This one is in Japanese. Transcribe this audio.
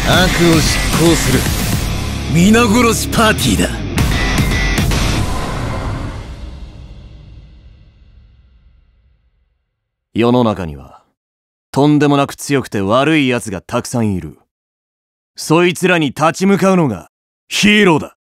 悪を執行する皆殺しパーティーだ。 世の中にはとんでもなく強くて悪い奴がたくさんいる。そいつらに立ち向かうのがヒーローだ。